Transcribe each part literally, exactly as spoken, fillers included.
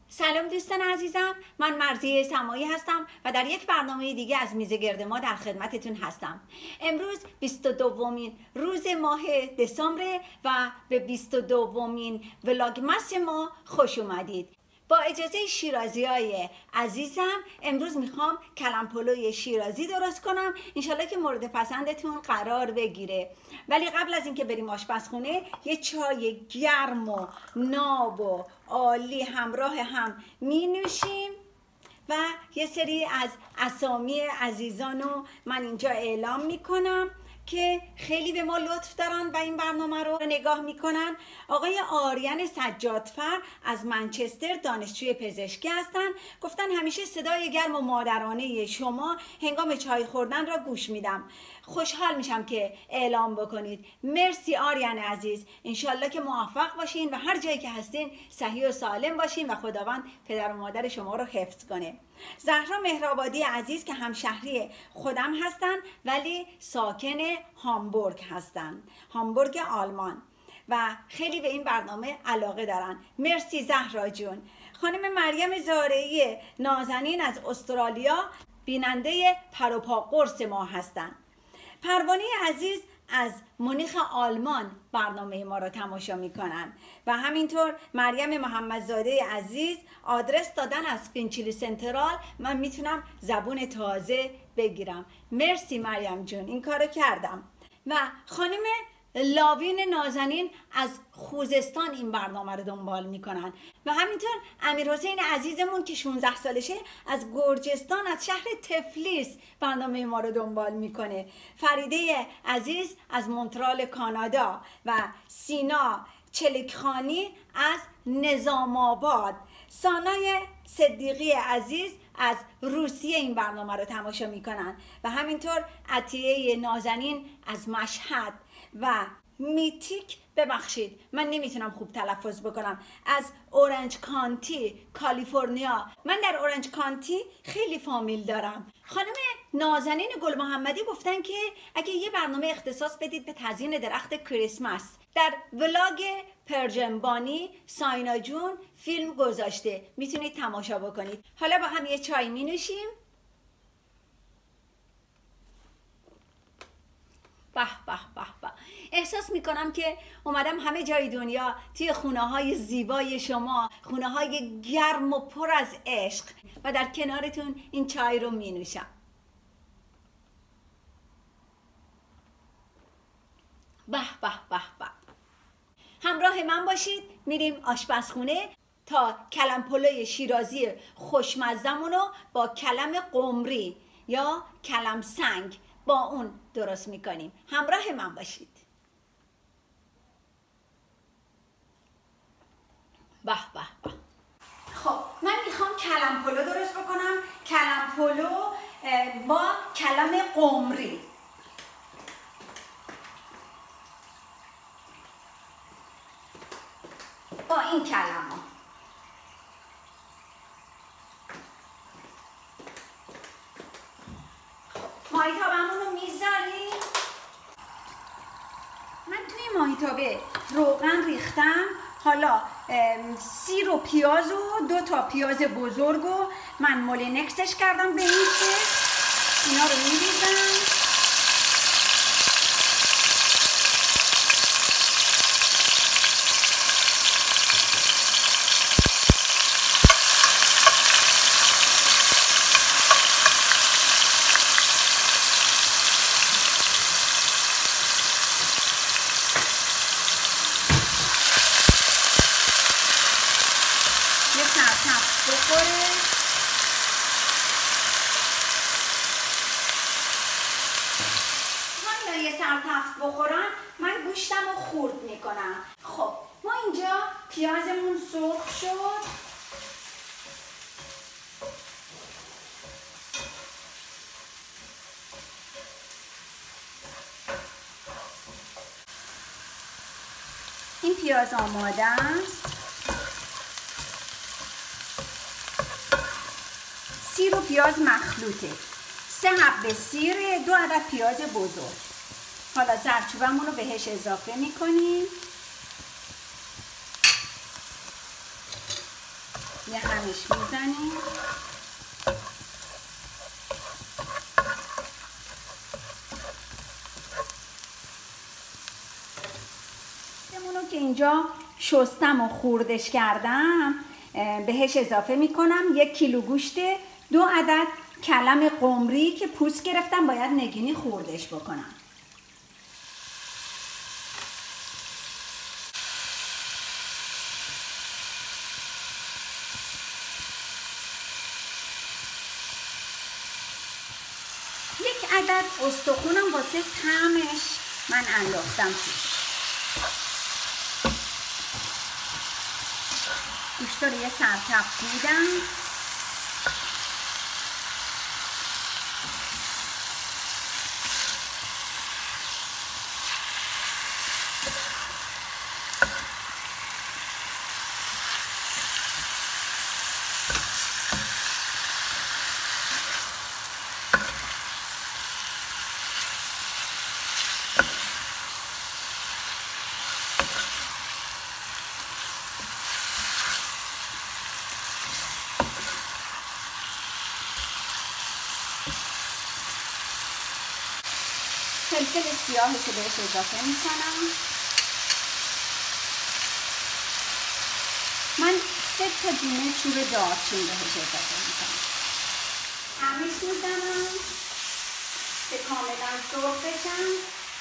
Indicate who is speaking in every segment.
Speaker 1: سلام دوستان عزیزم، من مرضیه سمایی هستم و در یک برنامه دیگه از میز گرد ما در خدمتتون هستم. امروز بیست و دومین روز ماه دسامبر و به بیست و دومین ولاگمس ما خوش اومدید. با اجازه شیرازی های عزیزم امروز میخوام کلم پلوی شیرازی درست کنم، انشالله که مورد پسندتون قرار بگیره. ولی قبل از اینکه بریم آشپزخونه یه چای گرم و ناب و عالی همراه هم می نوشیم و یه سری از اسامی عزیزانو من اینجا اعلام میکنم که خیلی به ما لطف دارن و این برنامه رو نگاه میکنن. آقای آریان سجادفر از منچستر دانشجوی پزشکی هستن. گفتن همیشه صدای گرم و مادرانه شما هنگام چای خوردن را گوش میدم. خوشحال میشم که اعلام بکنید. مرسی آریان عزیز، انشالله که موفق باشین و هر جایی که هستین صحیح و سالم باشین و خداوند پدر و مادر شما رو حفظ کنه. زهرا مهرآبادی عزیز که همشهری خودم هستن ولی ساکن هامبورگ هستن، هامبورگ آلمان، و خیلی به این برنامه علاقه دارن. مرسی زهرا جون. خانم مریم زارعی نازنین از استرالیا بیننده پروپا قرص ما هستن. پروانه عزیز از مونیخ آلمان برنامه ما را تماشا میکنن و همینطور مریم محمدزاده عزیز آدرس دادن از فینچیلی سنترال. من میتونم زبون تازه بگیرم. مرسی مریم جون، این کارو کردم. و خانم لاوین نازنین از خوزستان این برنامه رو دنبال میکنن و همینطور امیر حسین عزیزمون که شانزده سالشه از گرجستان از شهر تفلیس برنامه ما رو دنبال میکنه. فریده عزیز از مونترال کانادا و سینا چلیکخانی از نظام آباد. سانای صدیقی عزیز از روسیه این برنامه رو تماشا میکنن و همینطور عطیه نازنین از مشهد و میتیک، ببخشید من نمیتونم خوب تلفظ بکنم، از اورنج کانتی کالیفرنیا. من در اورنج کانتی خیلی فامیل دارم. خانم نازنین گل محمدی گفتن که اگه یه برنامه اختصاص بدید به تزیین درخت کریسمس. در ولاگ پرژنبانی ساینا جون فیلم گذاشته، میتونید تماشا بکنید. حالا با هم یه چای می نوشیم. به به به به، احساس میکنم که اومدم همه جای دنیا توی خونه های زیبای شما، خونه های گرم و پر از عشق، و در کنارتون این چای رو می نوشم. به به به به، همراه من باشید، میریم آشپزخونه تا کلم پلوی شیرازی خوشمزمونو با کلم قمری یا کلم سنگ با اون درست میکنیم. همراه من باشید. به به به. خب من میخوام کلم پلو درست بکنم. کلم پلو با کلم قمری. با این کلمه ماهیتابمون رو میذاریم. من توی ماهیتابه روغن ریختم. حالا سیر و پیاز و دو تا پیاز بزرگ و من مولینکسش کردم به این شکل. اینا رو میریزم. سرتفت بخورن من گوشتم رو خورد میکنم. خب ما اینجا پیازمون سرخ شد. این پیاز آماده است. سیر و پیاز مخلوطه. سه حبه سیر، دو عدد پیاز بزرگ. حالا زردچوبمون رو بهش اضافه میکنیم. یه همش میزنیم. اونو که اینجا شستم و خوردش کردم بهش اضافه میکنم یک کیلو گوشت، دو عدد کلم قمری که پوست گرفتم باید نگینی خوردش بکنم. یک عدد استخونم واسه طعمش من انداختم توش. گوشت رو یه سرتق بودم. فلفل سیاهش رو بهش اضافه میکنم. من سه تا دونه چوب دارچین بهش اضافه میکنم. همش میزنم که کاملا سرخ بشن.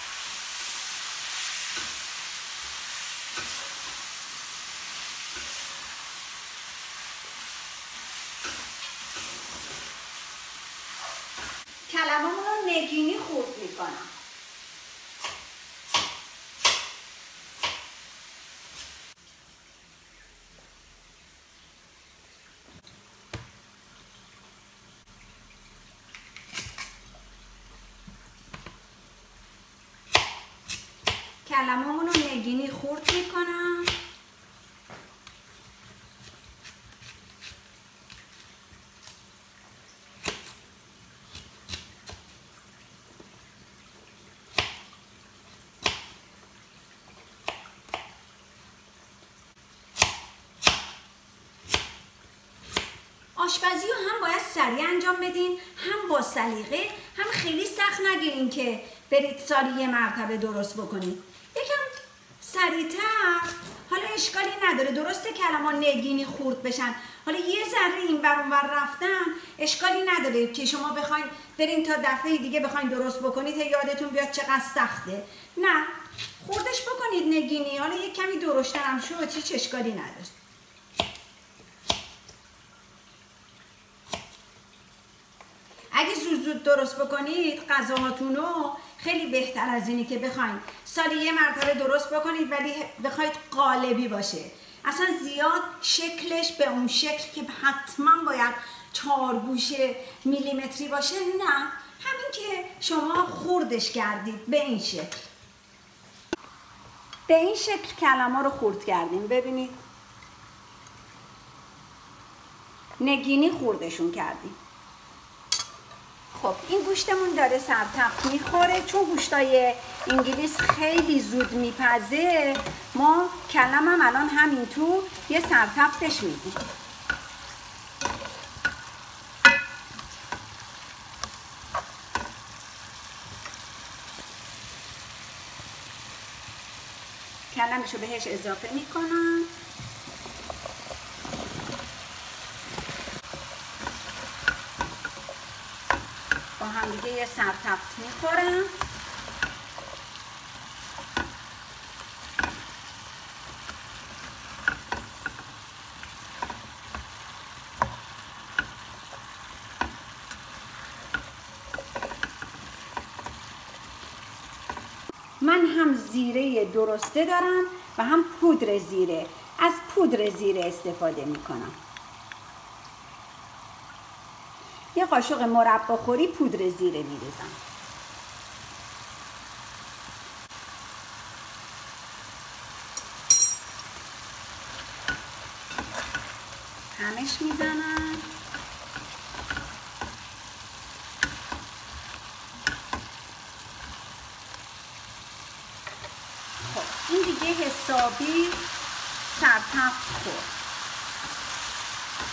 Speaker 1: کلمامون رو نگینی خورد میکنم. کلمامون رو نگینی خورد میکنم. آشپزی رو هم باید سریع انجام بدین، هم با سلیقه، هم خیلی سخت نگیرین که برید سالی یه مرتبه درست بکنید. یکم سریعتر، حالا اشکالی نداره، درسته کلمات نگینی خورد بشن، حالا یه ذره این ور اون ور رفتن اشکالی نداره که شما بخواین برین تا دفعه دیگه بخواین درست بکنید یادتون بیاد چقدر سخته. نه، خوردش بکنید نگینی، حالا یه کمی درشتر هم شد هیچ اشکالی نداره. اگه زود زود درست بکنید غذاهاتون رو خیلی بهتر از اینی که بخواید سالی یه مرتبه درست بکنید ولی بخواید قالبی باشه. اصلا زیاد شکلش به اون شکل که حتما باید چهارگوشه میلیمتری باشه، نه، همین که شما خوردش کردید به این شکل. به این شکل کلم‌ها رو خورد کردیم. ببینید نگینی خوردشون کردیم. خب این گوشتمون داره سرتق میخوره، چون گوشتای انگلیس خیلی زود میپزه، ما کلم هم الان همین تو یه سرتقش میدیم. کلمشو بهش اضافه میکنم. با هم دیگه یه سرتفت میخورم. من هم زیره درسته دارم و هم پودر زیره. از پودر زیره استفاده میکنم. یه قاشق مرباخوری پودر زیره میریزم. همش میزنم. خب این دیگه حسابی سرتفت خورد.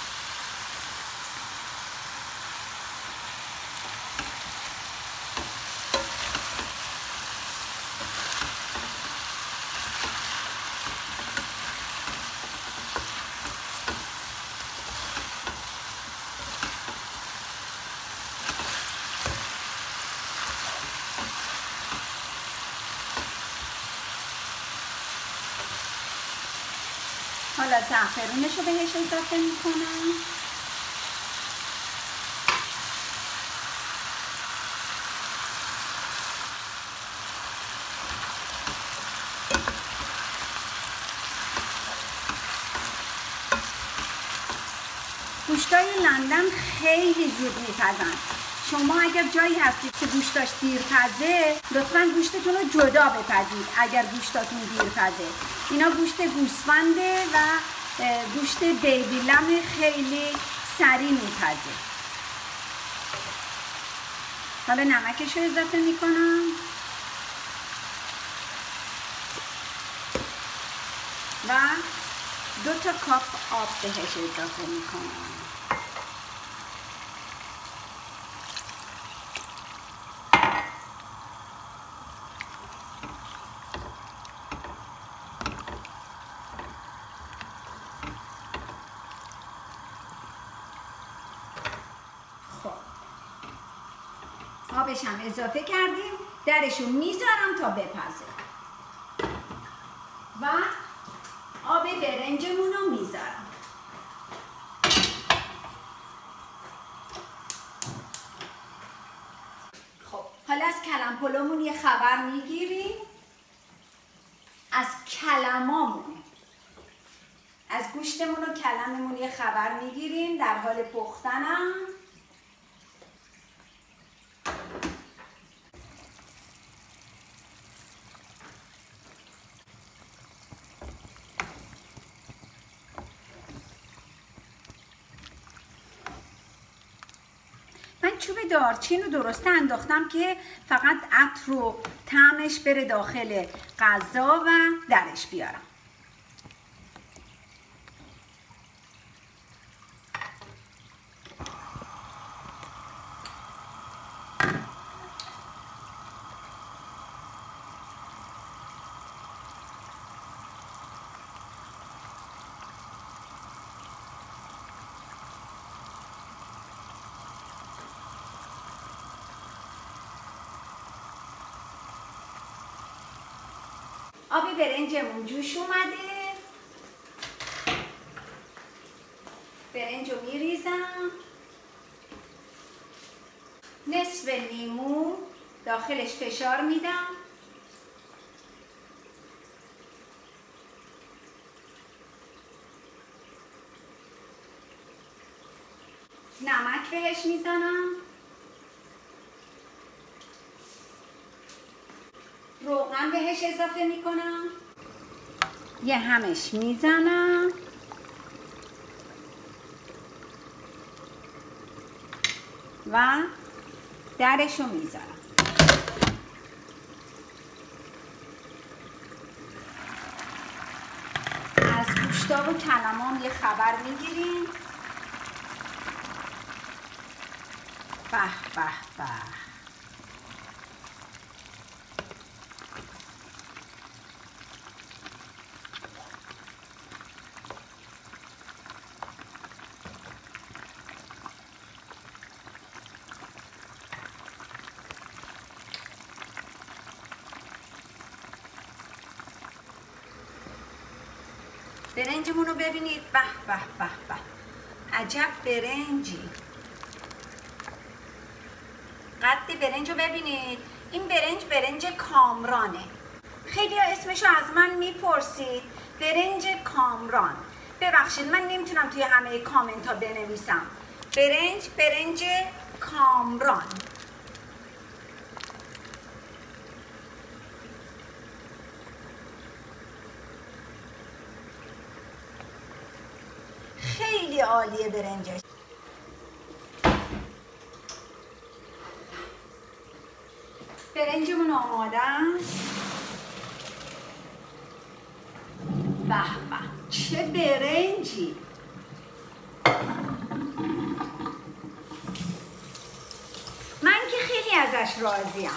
Speaker 1: حالا زعفرونش رو بهش اضافه میکنم. گوشتای لندن خیلی زود میپزن. شما اگر جایی هستید که گوشتاش دیرپزه لطفاً گوشتتون رو جدا بپزید. اگر گوشتاتون دیرپزه، اینا گوشت گوسفنده و گوشت بیبی لم خیلی سریع میپزه. حالا نمکش رو اضافه میکنم و دو تا کاپ آب بهش اضافه میکنم. آبش هم اضافه کردیم، درشو میذارم تا بپزه و آب برنجمون رو میذارم. خب حالا از کلم پلومون یه خبر میگیریم، از کلمامون، از گوشتمون و کلممون یه خبر میگیریم در حال پختنم. من چوب دارچین رو درسته انداختم که فقط عطر و طعمش بره داخل غذا و درش بیارم. آب برنجمون جوش اومده، برنج رو میریزم، نصف لیمو داخلش فشار میدم، نمک بهش میزنم، روغن بهش اضافه میکنم، یه همش میزنم و درشو میذارم. از گوشتا و کلمام یه خبر میگیریم. به به به، برنجمون رو ببینید. به به به به، عجب برنجی. قد برنج رو ببینید. این برنج برنج کامرانه. خیلی ها اسمشو از من میپرسید، برنج کامران. ببخشید من نمیتونم توی همه کامنت ها بنویسم. برنج برنج کامران. خیلی عالیه برنجش. برنجمون آماده است. به به، چه برنجی. من که خیلی ازش راضیم.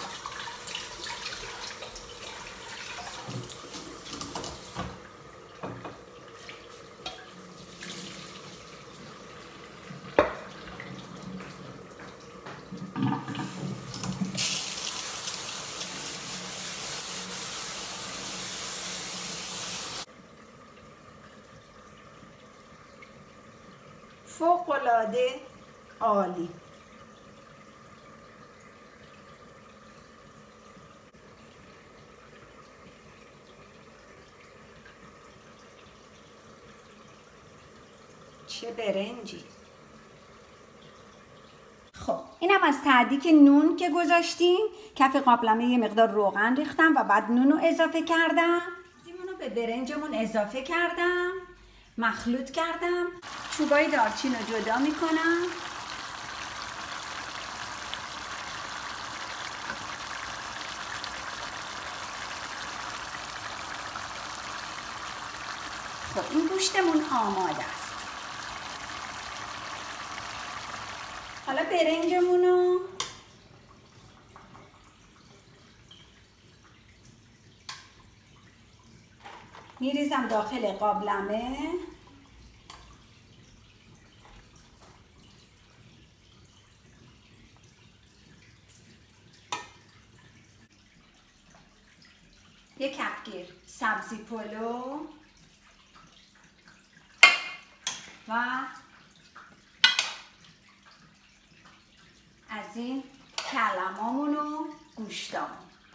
Speaker 1: فوق‌العاده عالی. چه برنجی. خب اینم از تعدیق نون که گذاشتیم. کف قابلمه یه مقدار روغن ریختم و بعد نون رو اضافه کردم. اینو به برنجمون اضافه کردم، مخلوط کردم. چوبای دارچین رو جدا میکنم. خب این گوشتمون آماده است. حالا برنجمون رو میریزم داخل قابلمه. یک کفگیر سبزی پلو و از این کلمامون و گوشتامون.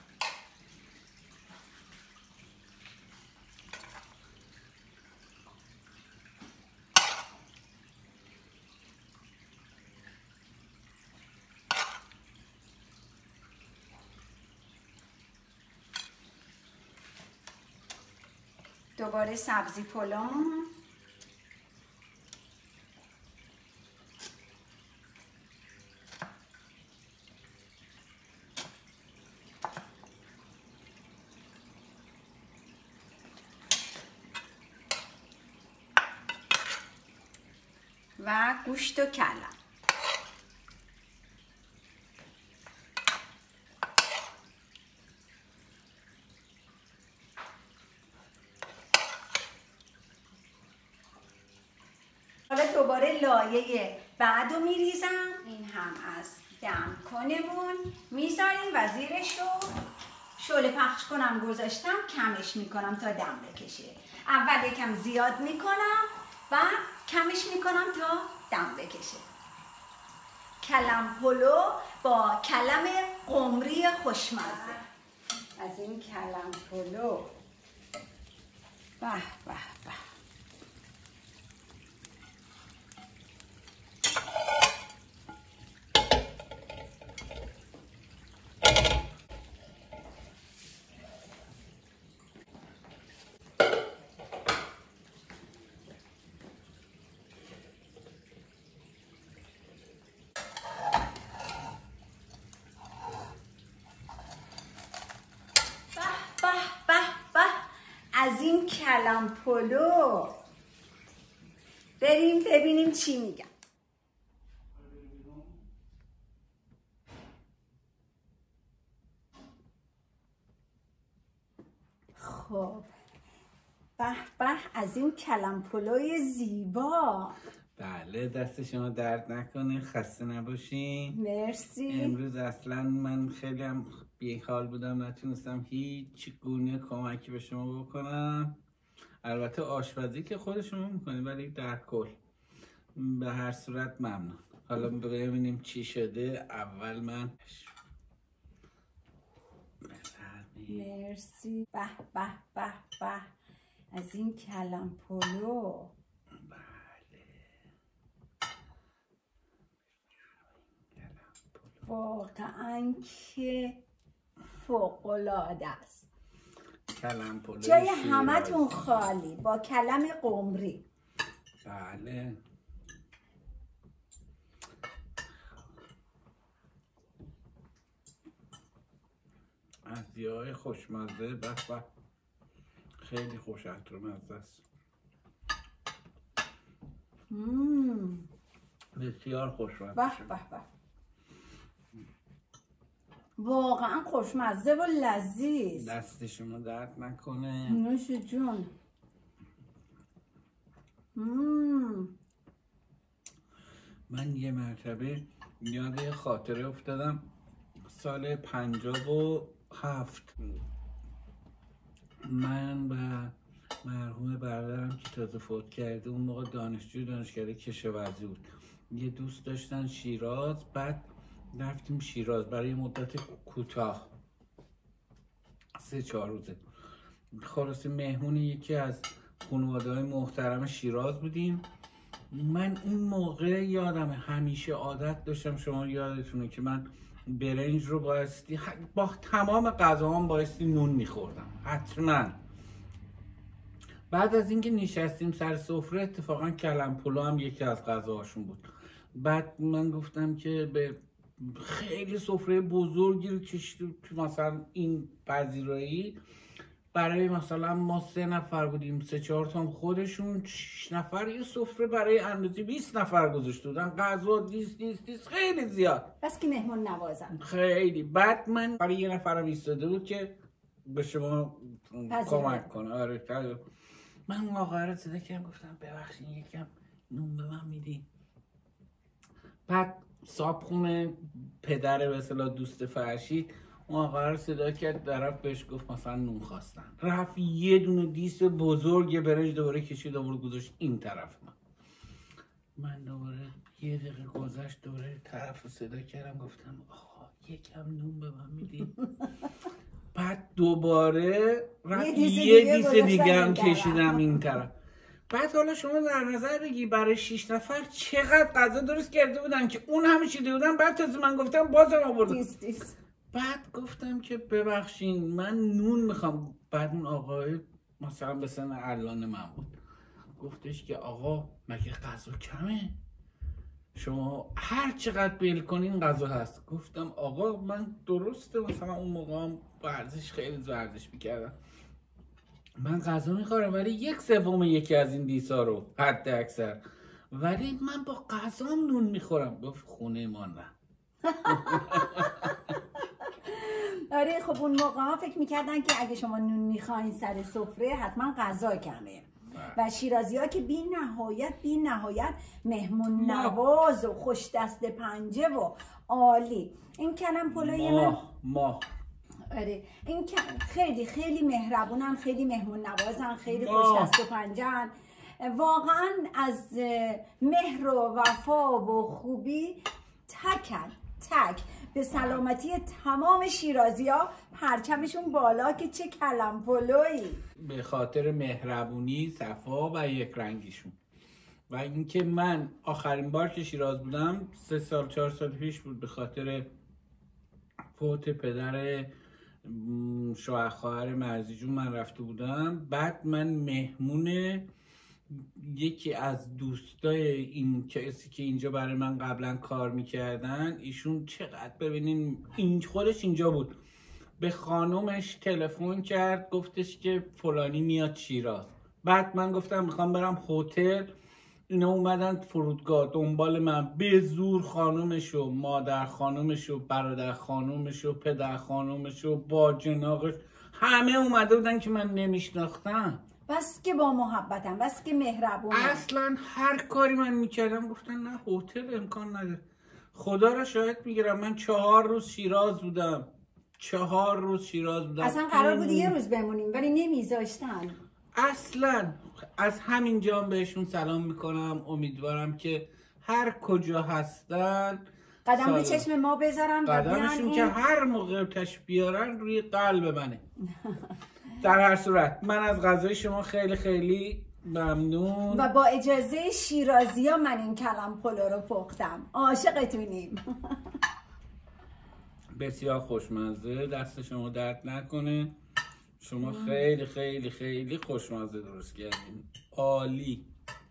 Speaker 1: دوباره سبزی پلومون. و گوشت و کلم. حالا دوباره لایه بعد رو میریزم. این هم از دم کنمون میذاریم و زیرش رو شعله پخش کنم گذاشتم. کمش میکنم تا دم بکشه. اول یکم زیاد میکنم و کمش میکنم تا دم بکشه. کلم پلو با کلم قمری خوشمزه. از این کلم پلو. به به به. از این کلم پلو. بریم ببینیم چی میگم. خب به به از این کلم پلوی زیبا.
Speaker 2: بله دست شما درد نکنه، خسته نباشین.
Speaker 1: مرسی.
Speaker 2: امروز اصلا من خیلی هم بیحال بودم، نتونستم هیچ گونه کمکی به شما بکنم. البته آشپزی که خود شما میکنید ولی در کل به هر صورت ممنون. حالا ببینیم چی شده. اول من
Speaker 1: مرسی. به به به به از این کلم پلو. واقعا که فوق‌العاده است.
Speaker 2: کلم پلو
Speaker 1: جای همتون خالی با کلم قمری.
Speaker 2: بله از دیای خوشمزه. به به خیلی خوش عطرمزه است.
Speaker 1: مم.
Speaker 2: بسیار خوشمزه.
Speaker 1: به به به واقعا خوشمزه و لذیذ.
Speaker 2: دست شما درد نکنه.
Speaker 1: نوش جون. مم.
Speaker 2: من یه مرتبه یاد یه خاطره افتادم. سال پنجاه و هفت من و مرحوم برادرم که تازه فوت کرده اون موقع دانشجو دانشکده کشاورزی بود. یه دوست داشتن شیراز، بعد رفتیم شیراز برای مدت کوتاه سه چهار روزه. خلاصه مهمون یکی از خانواده‌های محترم شیراز بودیم. من اون موقع یادم همیشه عادت داشتم، شما یادتونه که من برنج رو بایستی با تمام غذاهام بایستی نون میخوردم حتما. بعد از اینکه نشستیم سر سفره اتفاقا کلم پلو هم یکی از غذاهاشون بود. بعد من گفتم که به خیلی سفره بزرگی رو کشید تو مثلا این پذیرایی برای مثلا ما سه نفر بودیم، سه چهار تا خودشون، شش نفر یه سفره برای اندازه بیست نفر گذاشته بودن، غذا دیس دیس دیس خیلی زیاد،
Speaker 1: بس که مهمون نوازن
Speaker 2: خیلی. بعد من برای یه نفرم ایستاده بود که به شما کمک کنه. آره من اون آقا رو صدا کردم گفتم ببخشید یکم نون به من میدی؟ بعد صابخونه پدر به اصطلاح دوست فرشید اون آقا رو صدا کرد، طرف بهش گفت مثلا نون خواستن، رفت یه دونه دیس بزرگ برنج دوباره کشید آورد گذاشت این طرف. من من دوباره یه دقیقه گذشت دوباره طرف رو صدا کردم گفتم آقا یکم نون به من میدی؟ بعد دوباره رفت یه دیس دیگه هم کشیدم این طرف. بعد حالا شما در نظر بگی برای شش نفر چقدر غذا درست کرده بودن که اون همه چیده بودن، بعد تازه من گفتم بازم آوردم
Speaker 1: دیس دیس.
Speaker 2: بعد گفتم که ببخشین من نون میخوام. بعد اون آقای مثلا به سن الان من بود گفتش که آقا مگه غذا کمه؟ شما هر چقدر بیل کنین غذا هست. گفتم آقا من درسته مثلا اون موقع هم ورزش خیلی ورزش میکردم، من غذا میخورم ولی یک سوم یکی از این دیسا رو حد اکثر، ولی من با غذام نون میخورم. گفت خونه ما نه.
Speaker 1: آره خب اون موقع ها فکر میکردن که اگه شما نون میخواین سر سفره حتما غذا کمه و شیرازی ها که بی نهایت بی نهایت مهمون نواز و خوش دست پنجه و عالی. این کلم پلوی من
Speaker 2: ما
Speaker 1: آره این خیلی خیلی مهربونن، خیلی مهمون نوازن، خیلی خوش دست و پنجه‌ن، واقعا از مهر و وفا و خوبی تکن تک به سلامتی تمام شیرازی ها پرچمشون بالا که چه کلم پلویی،
Speaker 2: به خاطر مهربونی، صفا و یک رنگیشون. و اینکه من آخرین بار که شیراز بودم سه سال چهار سال پیش بود، به خاطر فوت پدر شوهر خواهر مرزی جون من رفته بودم. بعد من مهمون یکی از دوستای این کسی که اینجا برای من قبلا کار میکردن، ایشون چقدر ببینین این خودش اینجا بود، به خانومش تلفن کرد گفتش که فلانی میاد شیراز. بعد من گفتم میخوام برم هتل، اینا اومدن فرودگاه دنبال من، به زور خانومش و مادر خانومش و برادر خانومش و پدر خانومش و با جناقش همه اومده بودن که من نمیشناختم.
Speaker 1: بس که با محبتم، بس که مهربونم.
Speaker 2: اصلا هر کاری من میکردم گفتن نه هتل امکان نداره. خدا را شاهد میگیرم من چهار روز شیراز بودم، چهار روز شیراز بودم.
Speaker 1: اصلا قرار بود یه روز بمونیم ولی نمیذاشتن.
Speaker 2: اصلا از همین جا بهشون سلام میکنم، امیدوارم که هر کجا هستن
Speaker 1: قدم به چشم ما بذارن،
Speaker 2: قدمشون که هر موقع تش بیارن روی قلب منه. در هر صورت من از غذای شما خیلی خیلی ممنون
Speaker 1: و با اجازه شیرازی ها من این کلم پلو رو پختم. عاشقتونیم.
Speaker 2: بسیار خوشمزه، دست شما درد نکنه، شما خیلی خیلی خیلی خوشمزه درست کردین، عالی.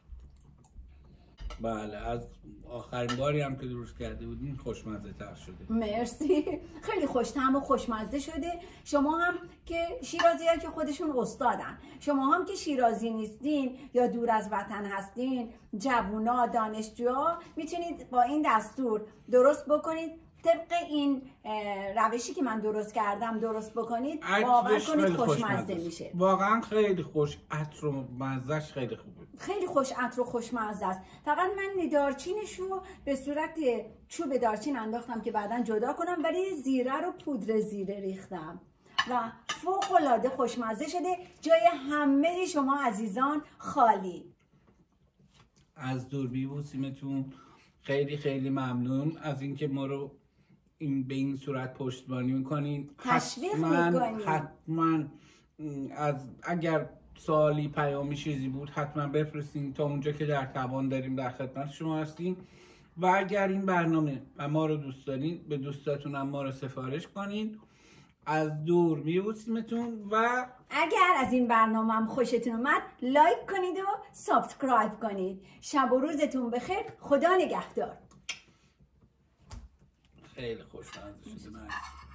Speaker 2: بله از آخرین باری هم که درست کرده بودین خوشمزه تر شده.
Speaker 1: مرسی، خیلی خوش‌طعم و خوشمزه شده. شما هم که شیرازی ها که خودشون استادن، شما هم که شیرازی نیستین یا دور از وطن هستین، جوونا دانشجوها میتونید با این دستور درست بکنید، طبق این روشی که من درست کردم درست بکنید، باور کنید خوشمزه میشه.
Speaker 2: واقعا خیلی خوش عطر و مزهش خیلی خوبه،
Speaker 1: خیلی خوش عطر و خوشمزه است. فقط من دارچینش رو به صورت چوب دارچین انداختم که بعدا جدا کنم، ولی زیره رو پودر زیره ریختم. و فوق‌العاده خوشمزه شده. جای همه شما عزیزان خالی.
Speaker 2: از دور میبوسیمتون. خیلی خیلی ممنون از اینکه ما رو این به این صورت پشتیبانی میکنین.
Speaker 1: تشویق
Speaker 2: حتما
Speaker 1: میکنین.
Speaker 2: حتما از اگر سوالی پیامی چیزی بود حتما بفرستین، تا اونجا که در توان داریم در خدمت شما هستیم. و اگر این برنامه و ما رو دوست دارین به دوستاتون هم ما رو سفارش کنین. از دور میبوسیمتون و
Speaker 1: اگر از این برنامه هم خوشتون اومد لایک کنید و سابسکرایب کنید. شب و روزتون بخیر. خدا نگهدار.
Speaker 2: خیلی خوشمزه شده.